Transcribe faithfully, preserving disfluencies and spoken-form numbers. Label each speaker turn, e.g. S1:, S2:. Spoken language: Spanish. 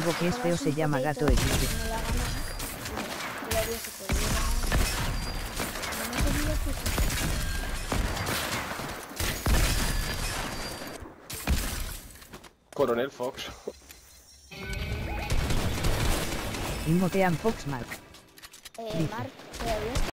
S1: amigo que es feo se llama Gato X.
S2: Coronel Fox.
S1: Inmotean Fox Mark.
S3: Eh, Mark, ¿todavía?